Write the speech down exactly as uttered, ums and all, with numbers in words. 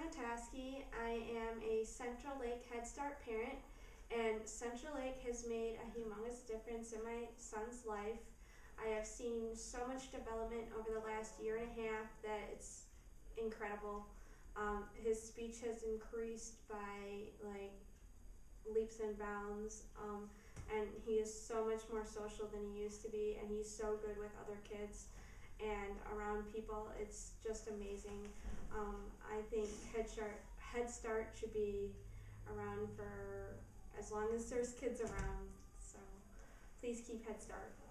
Mataski. I am a Central Lake Head Start parent, and Central Lake has made a humongous difference in my son's life. I have seen so much development over the last year and a half that it's incredible. Um, his speech has increased by like leaps and bounds, um, and he is so much more social than he used to be, and he's so good with other kids and around people. It's just amazing. Um, I think Head Start, Head Start should be around for as long as there's kids around. So please keep Head Start.